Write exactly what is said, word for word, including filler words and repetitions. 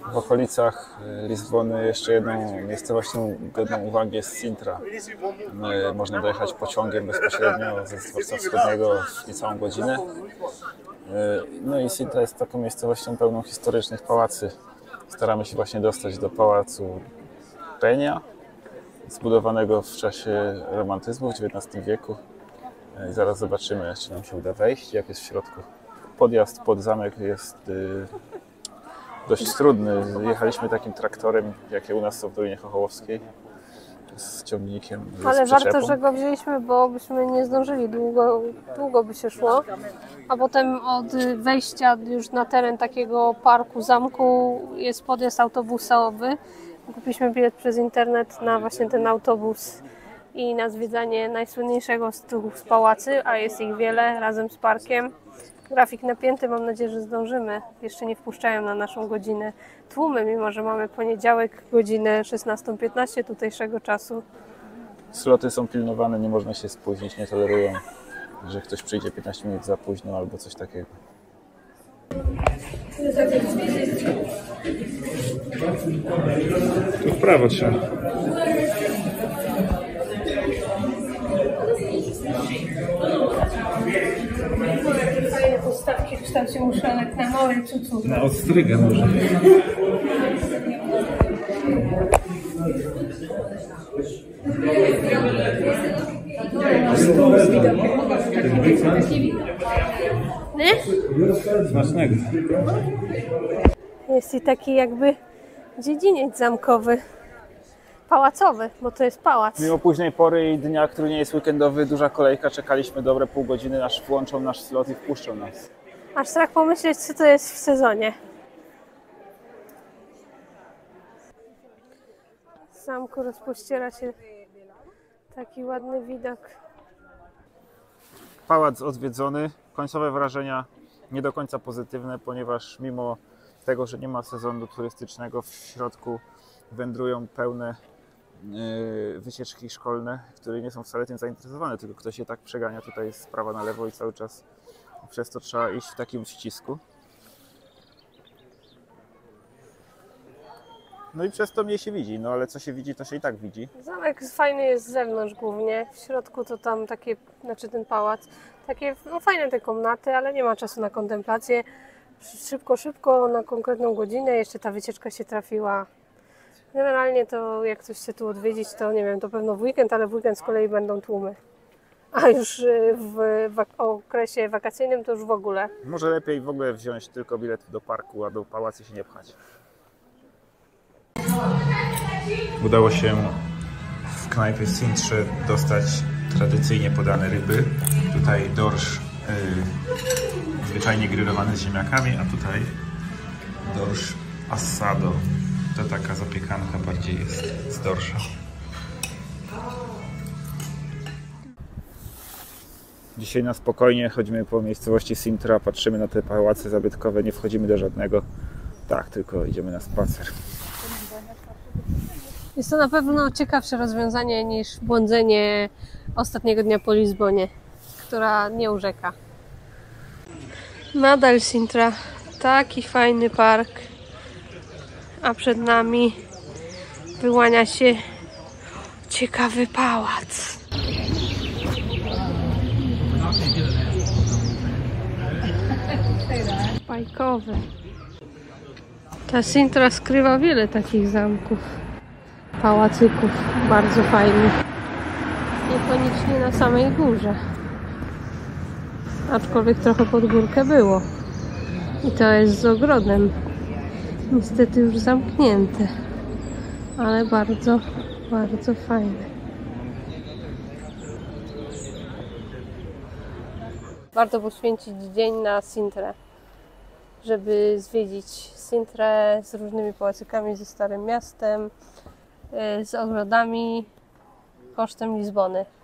W okolicach Lizbony jeszcze jedną miejscowością godną uwagi jest Sintra. Można dojechać pociągiem bezpośrednio ze dworca wschodniego w niecałą godzinę. No i Sintra jest taką miejscowością pełną historycznych pałacy. Staramy się właśnie dostać do pałacu Peña, zbudowanego w czasie romantyzmu w dziewiętnastym wieku. I zaraz zobaczymy, czy nam się uda wejść, jak jest w środku. Podjazd pod zamek jest dość trudny. Jechaliśmy takim traktorem, jakie u nas są w Dolinie Chochołowskiej, z ciągnikiem, z Ale przyczepą. warto, że go wzięliśmy, bo byśmy nie zdążyli, długo, długo by się szło. A potem od wejścia już na teren takiego parku, zamku jest podjazd autobusowy. Kupiliśmy bilet przez internet na właśnie ten autobus i na zwiedzanie najsłynniejszego z tych pałacy, a jest ich wiele, razem z parkiem. Grafik napięty, mam nadzieję, że zdążymy. Jeszcze nie wpuszczają na naszą godzinę tłumy, mimo że mamy poniedziałek, godzinę szesnastą piętnaście tutejszego czasu. Sloty są pilnowane, nie można się spóźnić, nie tolerują, że ktoś przyjdzie piętnaście minut za późno albo coś takiego. Tu w prawo trzeba. Fajne postawki w kształcie muszelek na małej cucu. Na ostrygę może. Nie? Smacznego. Jest i taki jakby dziedziniec zamkowy. Pałacowy, bo to jest pałac. Mimo późnej pory i dnia, który nie jest weekendowy, duża kolejka, czekaliśmy dobre pół godziny, aż włączą nasz slot i wpuszczą nas. Aż strach pomyśleć, co to jest w sezonie. Z zamku rozpościera się taki ładny widok. Pałac odwiedzony, końcowe wrażenia nie do końca pozytywne, ponieważ mimo tego, że nie ma sezonu turystycznego, w środku wędrują pełne yy, wycieczki szkolne, które nie są wcale tym zainteresowane, tylko ktoś je tak przegania tutaj z prawa na lewo i cały czas przez to trzeba iść w takim ścisku. No i przez to mniej się widzi, no ale co się widzi, to się i tak widzi. Zamek fajny jest z zewnątrz głównie, w środku to tam takie, znaczy ten pałac, takie no, fajne te komnaty, ale nie ma czasu na kontemplację. Szybko, szybko, na konkretną godzinę, jeszcze ta wycieczka się trafiła. Generalnie to jak ktoś chce tu odwiedzić, to nie wiem, to pewno w weekend, ale w weekend z kolei będą tłumy. A już w wak- okresie wakacyjnym to już w ogóle. Może lepiej w ogóle wziąć tylko bilet do parku, a do pałacu się nie pchać. Udało się w knajpie w Sintrze dostać tradycyjnie podane ryby. Tutaj dorsz yy, zwyczajnie grillowany z ziemniakami, a tutaj dorsz assado. To taka zapiekanka bardziej jest z dorsza. Dzisiaj na spokojnie chodzimy po miejscowości Sintra, patrzymy na te pałace zabytkowe, nie wchodzimy do żadnego. Tak, tylko idziemy na spacer. Jest to na pewno ciekawsze rozwiązanie niż błądzenie ostatniego dnia po Lizbonie, która nie urzeka. Nadal Sintra, taki fajny park, a przed nami wyłania się ciekawy pałac. Bajkowy. Ta Sintra skrywa wiele takich zamków, pałacyków, bardzo fajnych. Niekoniecznie na samej górze. Aczkolwiek trochę pod górkę było. I to jest z ogrodem. Niestety już zamknięte. Ale bardzo, bardzo fajne. Warto poświęcić dzień na Sintrę, żeby zwiedzić Sintrę z różnymi pałacykami, ze Starym Miastem, z ogrodami, kosztem Lizbony.